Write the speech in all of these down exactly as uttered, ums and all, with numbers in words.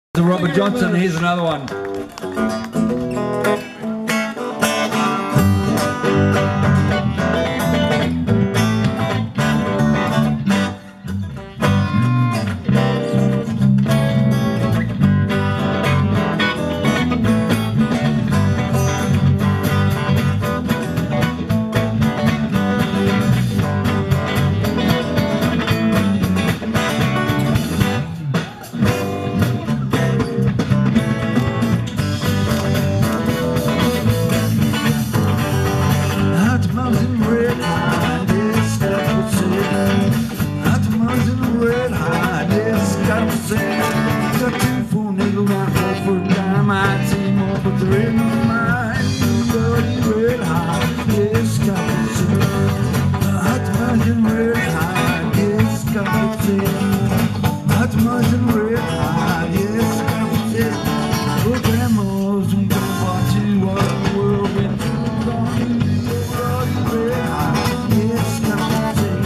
To Robert Johnson, here's another one. Got two fool nigga round here for a dime. I'd see more, but there ain't no mine. Bloody red hot, yes, got to see. Hot mountain red hot, yes, got to see. Hot mountain red hot, yes, got to see. Oh, grandmas and grandpas, tell you what the world been through. Bloody red hot, yes, got to see.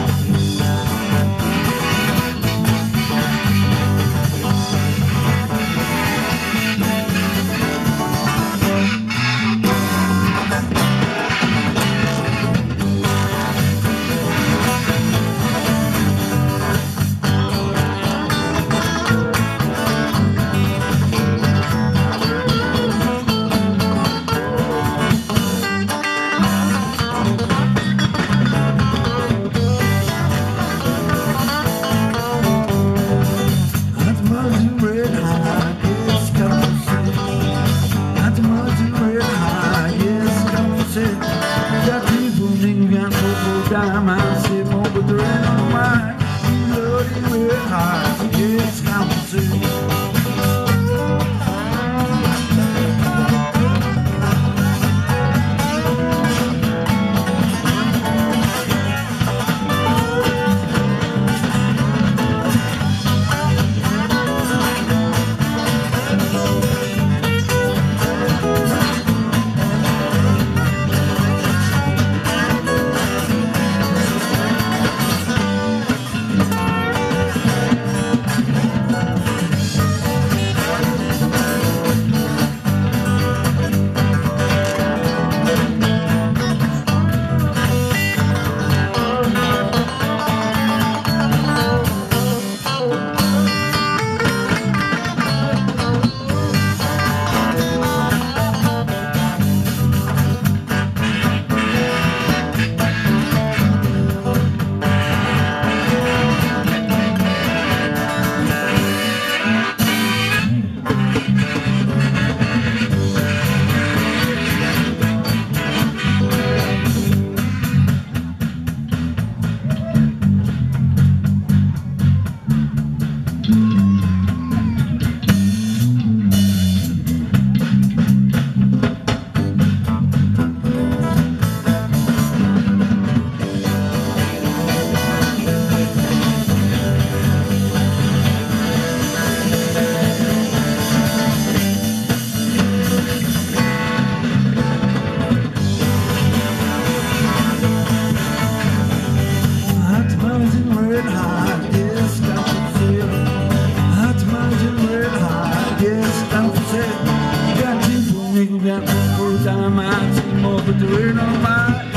I say more, but there ain't no mine. Bloody red hot, yes, come to see. Got people, nigga, got people for a dime. I'd see more, but there ain't no mine.